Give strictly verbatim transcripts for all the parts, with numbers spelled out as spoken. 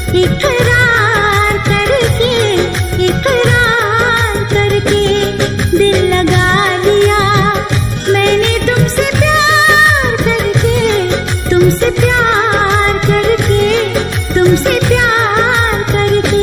इकरार करके, इकरार करके दिल लगा लिया मैंने तुमसे प्यार करके, तुमसे प्यार करके, तुमसे प्यार करके।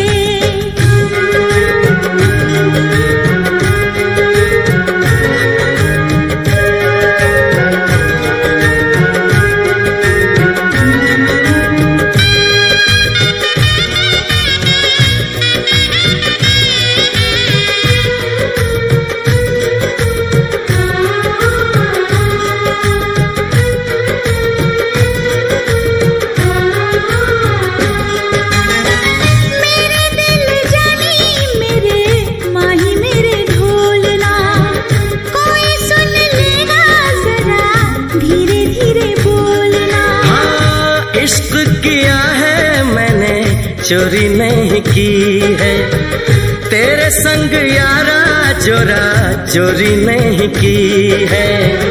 चोरी नहीं की है तेरे संग यारा, चोरा चोरी नहीं की है।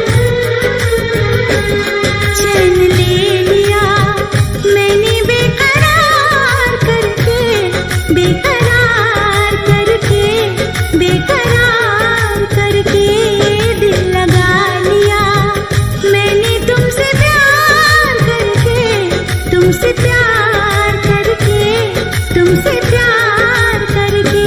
चैन ले लिया मैंने बेकरार करके, बेकरार करके, बेकरार करके दिल लगा लिया मैंने तुमसे प्यार करके, तुमसे प्यार करके, तुमसे प्यार करके।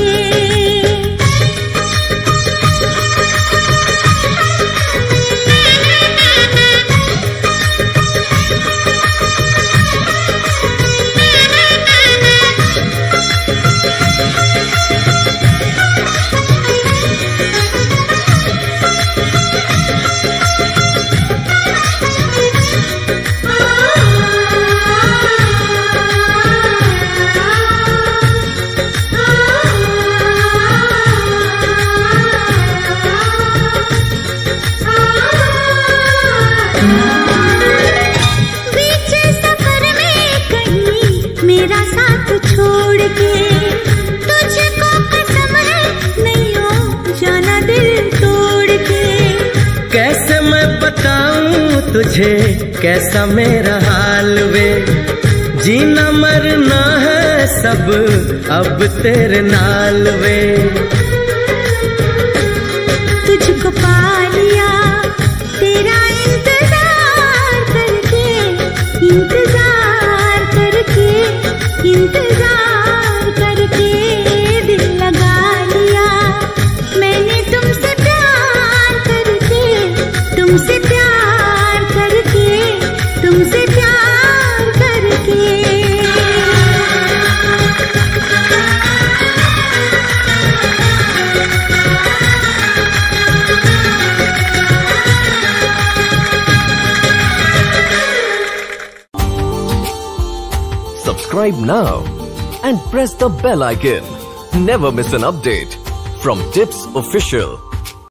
मेरा साथ छोड़ के तुझको कसम है नहीं हो जाना दिल तोड़ के। कैसे मैं बताऊं तुझे कैसा मेरा हाल वे, जीना मरना है सब अब तेरे नाल वे। तुझको पा लिया तेरा इंतजार करके, इंतजार करके, इंतजार करके दिल लगा लिया मैंने तुमसे प्यार करके, तुमसे प्यार करके, तुमसे प्यार करके। Subscribe now and press the bell icon. Never miss an update from Tips Official.